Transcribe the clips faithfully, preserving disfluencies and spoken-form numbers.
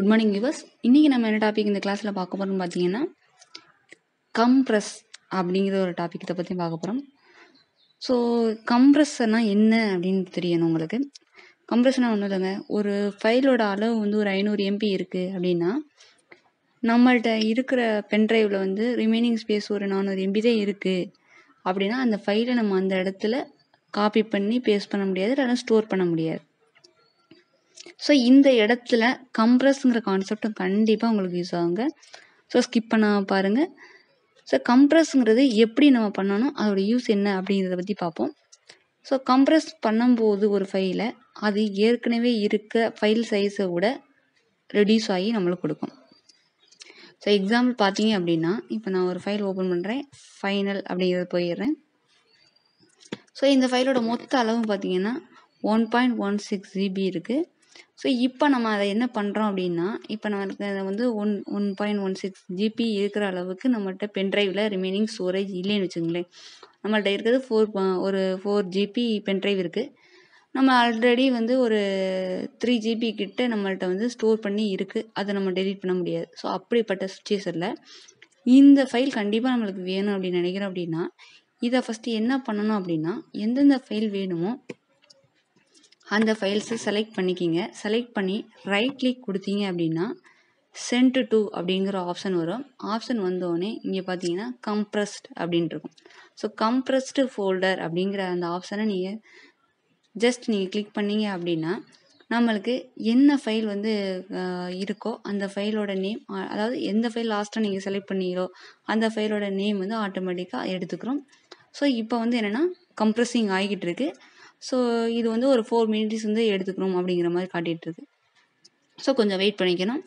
Good morning viewers. இன்றைக்கி நம்ம என்ன டாபிக் இந்த கிளாஸில் பார்க்க போகிறோம்னு பார்த்தீங்கன்னா கம்ப்ரஸ் அப்படிங்கிற ஒரு டாபிக் இதை பற்றி பார்க்க போகிறோம். ஸோ கம்ப்ரஸ்னா என்ன அப்படின்னு தெரியணும் உங்களுக்கு. கம்ப்ரஸ்னால் ஒன்றும் இல்லைங்க, ஒரு ஃபைலோட அளவு வந்து ஒரு ஐநூறு எம்பி இருக்குது அப்படின்னா நம்மள்கிட்ட இருக்கிற பென்ட்ரைவில் வந்து ரிமைனிங் ஸ்பேஸ் ஒரு நானூறு எம்பி தான் இருக்குது அப்படின்னா அந்த ஃபைலை நம்ம அந்த இடத்துல காப்பி பண்ணி பேஸ்ட் பண்ண முடியாது, இல்லைன்னா ஸ்டோர் பண்ண முடியாது. ஸோ இந்த இடத்துல கம்ப்ரஸ்ங்கிற கான்செப்டும் கண்டிப்பாக உங்களுக்கு யூஸ் ஆகுங்க. ஸோ ஸ்கிப் பண்ண பாருங்கள். ஸோ கம்ப்ரஸ்ங்கிறது எப்படி நம்ம பண்ணணும், அதோட யூஸ் என்ன அப்படிங்கிறத பற்றி பார்ப்போம். ஸோ கம்ப்ரஸ் பண்ணும்போது ஒரு ஃபைலை அது ஏற்கனவே இருக்க ஃபைல் சைஸை விட ரெடியூஸ் ஆகி நம்மளுக்கு கொடுக்கும். ஸோ எக்ஸாம்பிள் பார்த்தீங்க அப்படின்னா, இப்போ நான் ஒரு ஃபைல் ஓப்பன் பண்ணுறேன், ஃபைனல் அப்படிங்கிறது போயிடுறேன். ஸோ இந்த ஃபைலோட மொத்த அளவு பார்த்தீங்கன்னா one point one six GB இருக்குது. ஸோ இப்போ நம்ம அதை என்ன பண்ணுறோம் அப்படின்னா, இப்போ நம்மளுக்கு அதை வந்து one one point one six GB இருக்கிற அளவுக்கு நம்மள்கிட்ட பென்ட்ரைவில் ரிமைனிங் ஸ்டோரேஜ் இல்லைன்னு வச்சுங்களேன். நம்மள்கிட்ட இருக்கிறது ஃபோர் ஒரு ஃபோர் ஜிபி பென்ட்ரைவ் இருக்குது. நம்ம ஆல்ரெடி வந்து ஒரு த்ரீ ஜிபி கிட்ட நம்மள்கிட்ட வந்து ஸ்டோர் பண்ணி இருக்குது, அதை நம்ம டெலீட் பண்ண முடியாது. ஸோ அப்படிப்பட்ட சுச்சுவேஷனில் இந்த ஃபைல் கண்டிப்பாக நம்மளுக்கு வேணும் அப்படின்னு நினைக்கிறோம் அப்படின்னா, இதை ஃபஸ்ட்டு என்ன பண்ணணும் அப்படின்னா, எந்தெந்த ஃபைல் வேணுமோ அந்த ஃபைல்ஸை செலக்ட் பண்ணிக்கிங்க. செலக்ட் பண்ணி ரைட் கிளிக் கொடுத்தீங்க அப்படின்னா சென்ட் டு அப்படிங்கிற ஆப்ஷன் வரும். ஆப்ஷன் வந்தோடனே இங்கே பார்த்தீங்கன்னா கம்ப்ரஸ்ட் அப்படின்னு இருக்கும். ஸோ கம்ப்ரஸ்டு ஃபோல்டர் அப்படிங்கிற அந்த ஆப்ஷனை நீங்கள் ஜஸ்ட் நீங்கள் கிளிக் பண்ணீங்க அப்படின்னா நம்மளுக்கு என்ன ஃபைல் வந்து இருக்கோ அந்த ஃபைலோட நேம், அதாவது எந்த ஃபைல் லாஸ்ட்டாக நீங்கள் செலக்ட் பண்ணீங்களோ அந்த ஃபைலோட நேம் வந்து ஆட்டோமேட்டிக்காக எடுத்துக்கிறோம். ஸோ இப்போ வந்து என்னென்னா கம்ப்ரஸிங் ஆகிக்கிட்டு இருக்குது. ஸோ இது வந்து ஒரு ஃபோர் மினிட்ஸ் வந்து எடுத்துக்கணும் அப்படிங்கிற மாதிரி காட்டிகிட்டு இருக்கு. ஸோ கொஞ்சம் வெயிட் பண்ணிக்கணும்.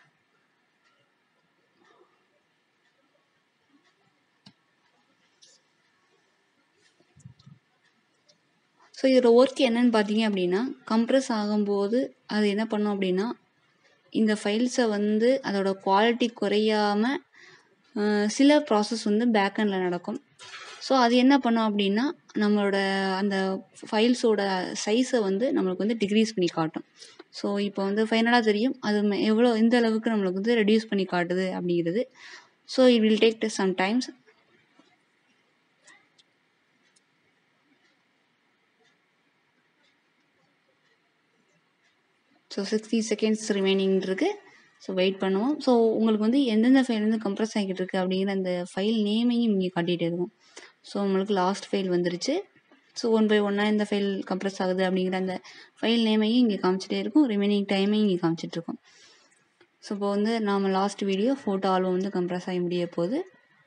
ஸோ இதோட ஒர்க் என்னன்னு பார்த்தீங்க அப்படின்னா, கம்ப்ரஸ் ஆகும்போது அது என்ன பண்ணும் அப்படின்னா, இந்த ஃபைல்ஸை வந்து அதோட குவாலிட்டி குறையாமல் சில ப்ராசஸ் வந்து பேக்கெண்டில் நடக்கும். ஸோ அது என்ன பண்ணோம் அப்படின்னா, நம்மளோட அந்த ஃபைல்ஸோட சைஸை வந்து நம்மளுக்கு வந்து டிக்ரீஸ் பண்ணி காட்டும். ஸோ இப்போ வந்து ஃபைனலாக தெரியும் அது எவ்வளோ எந்த அளவுக்கு நம்மளுக்கு வந்து ரெடியூஸ் பண்ணி காட்டுது அப்படிங்கிறது. So it will take some times. So sixty seconds remaining இருக்குது. ஸோ வெயிட் பண்ணுவோம். ஸோ உங்களுக்கு வந்து எந்தெந்த ஃபைல் வந்து கம்ப்ரஸ் ஆகிட்டு இருக்குது அப்படிங்கிற அந்த ஃபைல் நேமையும் இங்கே காட்டிகிட்டே இருக்கும். ஸோ உங்களுக்கு லாஸ்ட் ஃபைல் வந்துருச்சு. ஸோ ஒன் பை ஒன்னாக இந்த ஃபைல் கம்ப்ரஸ் ஆகுது அப்படிங்கிற அந்த ஃபைல் நேமையும் இங்கே காமிச்சிட்டே இருக்கும், ரிமைனிங் டைமையும் இங்கே காமிச்சிட்ருக்கோம். ஸோ இப்போ வந்து நாம் லாஸ்ட் வீடியோ ஃபோட்டோ ஆல்பம் வந்து கம்ப்ரஸ் ஆகி முடிய போகுது.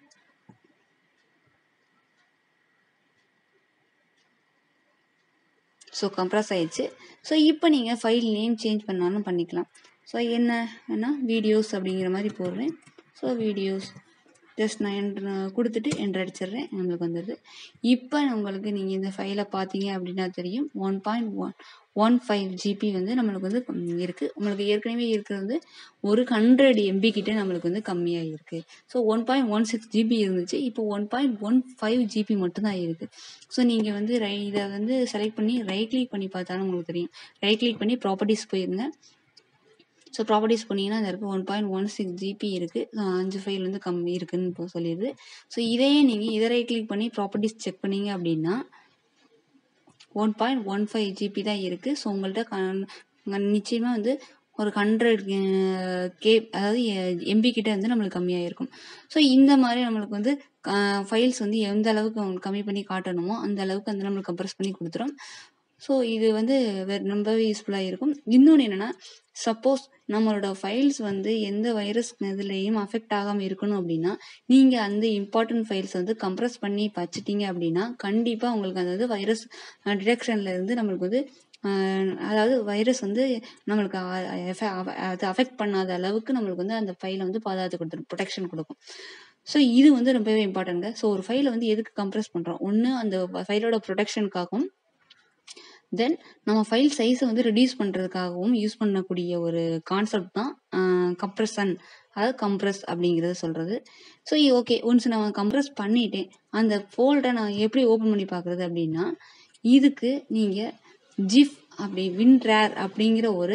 ஸோ கம்ப்ரஸ் ஆகிடுச்சு. ஸோ இப்போ நீங்கள் ஃபைல் நேம் சேஞ்ச் பண்ணாலும் பண்ணிக்கலாம். ஸோ என்ன வேணால் வீடியோஸ் அப்படிங்கிற மாதிரி போடுறேன். ஸோ வீடியோஸ் ஜஸ்ட் நான் என்ட்ரு கொடுத்துட்டு என்ட்ரு அடிச்சிடுறேன், நம்மளுக்கு வந்துடுது. இப்போ உங்களுக்கு நீங்கள் இந்த ஃபைலை பார்த்தீங்க அப்படின்னா தெரியும் one point one one five GB வந்து நம்மளுக்கு வந்து இருக்குது. உங்களுக்கு ஏற்கனவே இருக்கிறது வந்து ஒரு ஹண்ட்ரட் எம்பி கிட்டே நம்மளுக்கு வந்து கம்மியாக இருக்குது. So one point one six GB இருந்துச்சு, இப்போ one point one five GB மட்டும்தான் இருக்குது. ஸோ நீங்கள் வந்து ரை இதை வந்து செலக்ட் பண்ணி ரைட் கிளிக் பண்ணி பார்த்தாலும் உங்களுக்கு தெரியும். ரைட் கிளிக் பண்ணி ப்ராப்பர்ட்டிஸ் போயிருங்க. ஸோ ப்ராப்பர்ட்டிஸ் பண்ணிங்கன்னா அந்த இருக்குது one point one six GB இருக்குது, அஞ்சு ஃபைல் வந்து கம்மி இருக்குதுன்னு இப்போ சொல்லிடுது. ஸோ இதையே நீங்கள் இதை ரைட் கிளிக் பண்ணி ப்ராப்பர்ட்டிஸ் செக் பண்ணீங்க அப்படின்னா one point one five GB தான் இருக்குது. ஸோ உங்கள்கிட்ட க நிச்சயமாக வந்து ஒரு ஹண்ட்ரட் கே அதாவது எம்பி கிட்டே வந்து நம்மளுக்கு கம்மியாக இருக்கும். ஸோ இந்த மாதிரி நம்மளுக்கு வந்து ஃபைல்ஸ் வந்து எந்த அளவுக்கு அவங்களுக்கு கம்மி பண்ணி காட்டணுமோ அந்த அளவுக்கு வந்து நம்மளுக்கு கம்ப்ரஸ் பண்ணி கொடுத்துரும். ஸோ இது வந்து ரொம்பவே யூஸ்ஃபுல்லாக இருக்கும். இன்னொன்று என்னென்னா, சப்போஸ் நம்மளோட ஃபைல்ஸ் வந்து எந்த வைரஸ் இதுலேயும் அஃபெக்ட் ஆகாமல் இருக்கணும் அப்படின்னா நீங்கள் அந்த இம்பார்ட்டன்ட் ஃபைல்ஸ் வந்து கம்ப்ரஸ் பண்ணி வச்சுட்டீங்க அப்படின்னா கண்டிப்பாக உங்களுக்கு அந்த வந்து வைரஸ் டிடெக்ஷனில் இருந்து நம்மளுக்கு வந்து அதாவது வைரஸ் வந்து நம்மளுக்கு அது அஃபெக்ட் பண்ணாத அளவுக்கு நம்மளுக்கு வந்து அந்த ஃபைலை வந்து பாதுகாத்து கொடுத்துரும், ப்ரொடெக்ஷன் கொடுக்கும். ஸோ இது வந்து ரொம்பவே இம்பார்ட்டன்ட்ங்க. ஸோ ஒரு ஃபைலை வந்து எதுக்கு கம்ப்ரஸ் பண்ணுறோம், ஒன்று அந்த ஃபைலோட ப்ரொடெக்ஷனுக்காகவும், தென் நம்ம ஃபைல் சைஸை வந்து ரெடியூஸ் பண்ணுறதுக்காகவும் யூஸ் பண்ணக்கூடிய ஒரு கான்செப்ட் தான் கம்ப்ரஷன், அதாவது கம்ப்ரஸ் அப்படிங்கிறது சொல்கிறது. ஸோ ஓகே, ஒன்ஸ் நான் கம்ப்ரஸ் பண்ணிட்டேன், அந்த ஃபோல்டரை நான் எப்படி ஓப்பன் பண்ணி பார்க்குறது அப்படின்னா, இதுக்கு நீங்கள் ஜிஃப் அப்படி வின்ரேர் அப்படிங்கிற ஒரு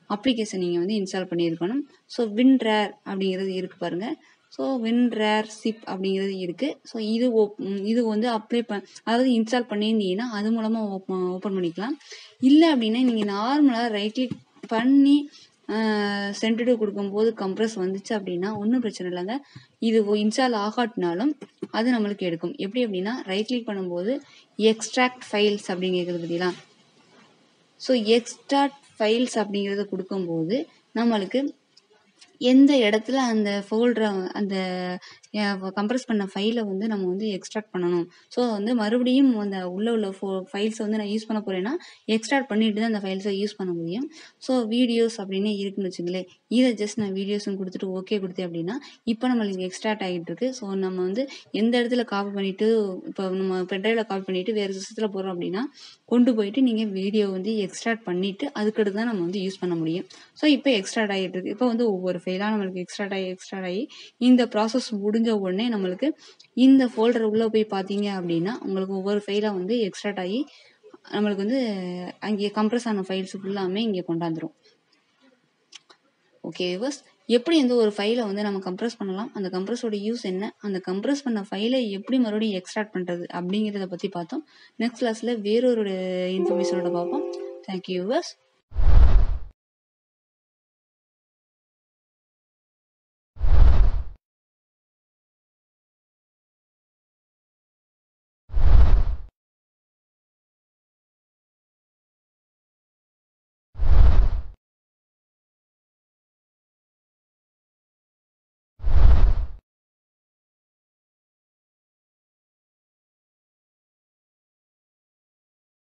அப்ளிகேஷன் நீங்கள் வந்து இன்ஸ்டால் பண்ணியிருக்கணும். ஸோ வின்ரேர் அப்படிங்கிறது இருக்குது பாருங்கள். ஸோ வின்ரேர் சிப் அப்படிங்கிறது இருக்குது. ஸோ இது ஓப் இது வந்து அப்ளை ப அதாவது இன்ஸ்டால் பண்ணியிருந்தீங்கன்னா அது மூலமாக ஓப்பன் ஓப்பன் பண்ணிக்கலாம். இல்லை அப்படின்னா நீங்கள் நார்மலாக ரைட் கிளிக் பண்ணி சென்டடு கொடுக்கும்போது கம்ப்ரஸ் வந்துச்சு அப்படின்னா ஒன்றும் பிரச்சனை இல்லைங்க. இது இன்ஸ்டால் ஆகாட்டினாலும் அது நம்மளுக்கு எடுக்கும். எப்படி அப்படின்னா ரைட் கிளிக் பண்ணும்போது எக்ஸ்ட்ராக்ட் ஃபைல்ஸ் அப்படிங்கிறது பார்த்தீங்களா. ஸோ எக்ஸ்ட்ராக்ட் ஃபைல்ஸ் அப்படிங்கிறத கொடுக்கும்போது நம்மளுக்கு எந்த இடத்துல அந்த ஃபோல்டரை அந்த கம்ப்ரஸ் பண்ண ஃபைலை வந்து நம்ம வந்து எக்ஸ்ட்ராக்ட் பண்ணணும். ஸோ வந்து மறுபடியும் அந்த உள்ள உள்ள ஃபோ ஃபைல்ஸை வந்து நான் யூஸ் பண்ண போகிறேன்னா எக்ஸ்ட்ராக்ட் பண்ணிட்டு தான் அந்த ஃபைல்ஸை யூஸ் பண்ண முடியும். ஸோ வீடியோஸ் அப்படின்னு இருக்குன்னு வச்சுங்களேன். இதை ஜஸ்ட் நான் வீடியோஸ்ன்னு கொடுத்துட்டு ஓகே கொடுத்தேன் அப்படின்னா இப்போ நம்மளுக்கு எக்ஸ்ட்ராக்ட் ஆகிட்டு இருக்கு. ஸோ நம்ம வந்து எந்த இடத்துல காப்பி பண்ணிவிட்டு இப்போ நம்ம பென்ட்ரைவில் காப்பி பண்ணிவிட்டு வேறு சிஸ்டத்தில் போகிறோம் அப்படின்னா கொண்டு போயிட்டு நீங்கள் வீடியோ வந்து எக்ஸ்ட்ராக்ட் பண்ணிவிட்டு அதுக்கடுத்து தான் நம்ம வந்து யூஸ் பண்ண முடியும். ஸோ இப்போ எக்ஸ்ட்ராக்ட் ஆகிட்டு இருக்கு. இப்போ வந்து ஒவ்வொரு ஃபைலாக நம்மளுக்கு எக்ஸ்ட்ராக்ட் ஆகி எக்ஸ்ட்ராக்ட் ஆகி இந்த ப்ராசஸ் முடிஞ்ச உடனே நம்மளுக்கு இந்த ஃபோல்டர் உள்ளே போய் பார்த்தீங்க அப்படின்னா உங்களுக்கு ஒவ்வொரு ஃபைலாக வந்து எக்ஸ்ட்ராக்ட் ஆகி நம்மளுக்கு வந்து அங்கே கம்ப்ரஸ் ஆன ஃபைல்ஸ் ஃபுல்லாமே இங்கே கொண்டாந்துரும். ஓகே வியூவர்ஸ், எப்படி வந்து ஒரு ஃபைலை வந்து நம்ம கம்ப்ரஸ் பண்ணலாம், அந்த கம்ப்ரஸோட யூஸ் என்ன, அந்த கம்ப்ரஸ் பண்ண ஃபைலை எப்படி மறுபடியும் எக்ஸ்ட்ராக்ட் பண்ணுறது அப்படிங்கிறத பற்றி பார்த்தோம். நெக்ஸ்ட் கிளாஸில் வேறொரு இன்ஃபர்மேஷனோட பார்ப்போம். Thank you viewers.